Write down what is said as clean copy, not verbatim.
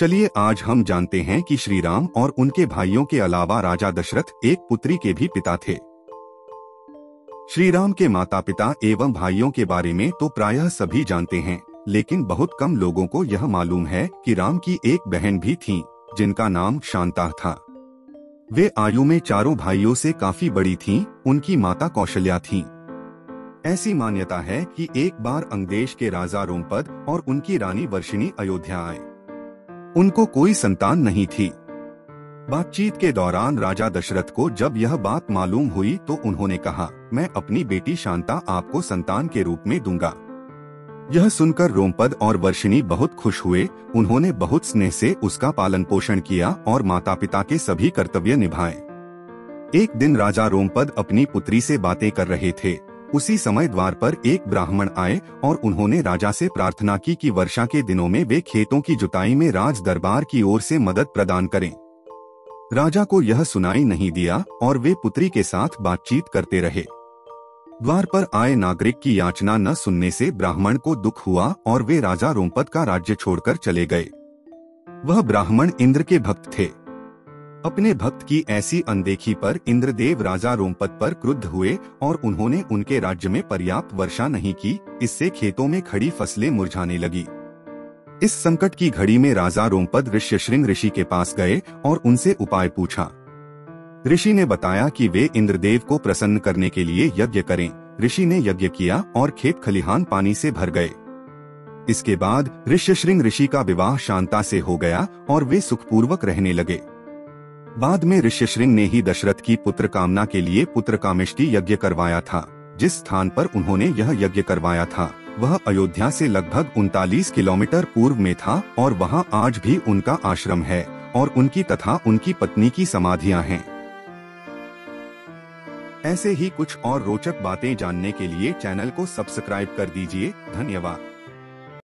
चलिए आज हम जानते हैं कि श्री राम और उनके भाइयों के अलावा राजा दशरथ एक पुत्री के भी पिता थे। श्री राम के माता पिता एवं भाइयों के बारे में तो प्रायः सभी जानते हैं, लेकिन बहुत कम लोगों को यह मालूम है कि राम की एक बहन भी थी जिनका नाम शांता था। वे आयु में चारों भाइयों से काफी बड़ी थीं। उनकी माता कौशल्या थीं। ऐसी मान्यता है कि एक बार अंगदेश के राजा रोमपद और उनकी रानी वर्षिणी अयोध्या आए। उनको कोई संतान नहीं थी। बातचीत के दौरान राजा दशरथ को जब यह बात मालूम हुई तो उन्होंने कहा, मैं अपनी बेटी शांता आपको संतान के रूप में दूंगा। यह सुनकर रोमपद और वर्षिणी बहुत खुश हुए। उन्होंने बहुत स्नेह से उसका पालन पोषण किया और माता पिता के सभी कर्तव्य निभाए। एक दिन राजा रोमपद अपनी पुत्री से बातें कर रहे थे। उसी समय द्वार पर एक ब्राह्मण आए और उन्होंने राजा से प्रार्थना की कि वर्षा के दिनों में वे खेतों की जुताई में राज दरबार की ओर से मदद प्रदान करें। राजा को यह सुनाई नहीं दिया और वे पुत्री के साथ बातचीत करते रहे। द्वार पर आए नागरिक की याचना न सुनने से ब्राह्मण को दुख हुआ और वे राजा रोमपद का राज्य छोड़कर चले गए। वह ब्राह्मण इंद्र के भक्त थे। अपने भक्त की ऐसी अनदेखी पर इंद्रदेव राजा रोमपद पर क्रुद्ध हुए और उन्होंने उनके राज्य में पर्याप्त वर्षा नहीं की। इससे खेतों में खड़ी फसलें मुरझाने लगी। इस संकट की घड़ी में राजा रोमपद ऋष्यशृंग ऋषि के पास गए और उनसे उपाय पूछा। ऋषि ने बताया कि वे इंद्रदेव को प्रसन्न करने के लिए यज्ञ करें। ऋषि ने यज्ञ किया और खेत खलिहान पानी से भर गए। इसके बाद ऋष्यशृंग ऋषि का विवाह शांता से हो गया और वे सुखपूर्वक रहने लगे। बाद में ऋष्यशृंग ने ही दशरथ की पुत्र कामना के लिए पुत्र कामेष्टि यज्ञ करवाया था। जिस स्थान पर उन्होंने यह यज्ञ करवाया था वह अयोध्या से लगभग 39 किलोमीटर पूर्व में था और वहां आज भी उनका आश्रम है और उनकी तथा उनकी पत्नी की समाधियां हैं। ऐसे ही कुछ और रोचक बातें जानने के लिए चैनल को सब्सक्राइब कर दीजिए। धन्यवाद।